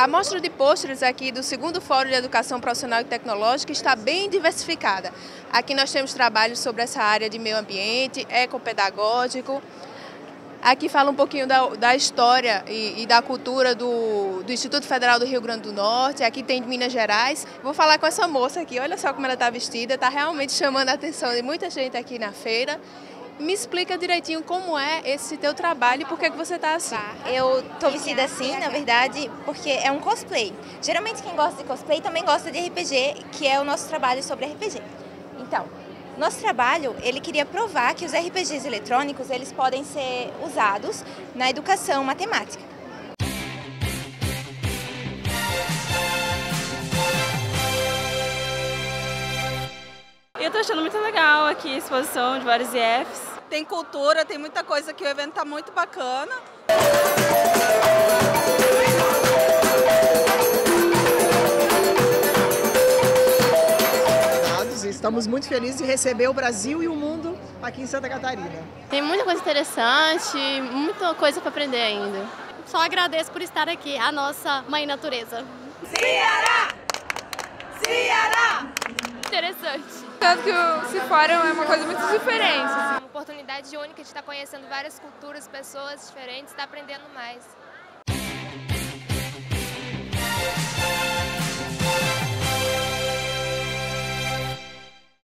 A mostra de pôsteres aqui do segundo Fórum de Educação Profissional e Tecnológica está bem diversificada. Aqui nós temos trabalhos sobre essa área de meio ambiente, ecopedagógico. Aqui fala um pouquinho da história e da cultura do Instituto Federal do Rio Grande do Norte. Aqui tem de Minas Gerais. Vou falar com essa moça aqui, olha só como ela está vestida, está realmente chamando a atenção de muita gente aqui na feira. Me explica direitinho como é esse teu trabalho e por que você está assim. Eu tô vestida assim, na verdade, porque é um cosplay. Geralmente quem gosta de cosplay também gosta de RPG, que é o nosso trabalho sobre RPG. Então, nosso trabalho, ele queria provar que os RPGs eletrônicos, eles podem ser usados na educação matemática. Eu tô achando muito legal aqui a exposição de vários IFs. Tem cultura, tem muita coisa que o evento tá muito bacana. Estamos muito felizes de receber o Brasil e o mundo aqui em Santa Catarina. Tem muita coisa interessante, muita coisa para aprender ainda. Só agradeço por estar aqui, a nossa mãe natureza. Ceará! Ceará! Interessante. Tanto que esse fórum é uma coisa muito diferente. Uma oportunidade única de estar conhecendo várias culturas, pessoas diferentes, estar aprendendo mais.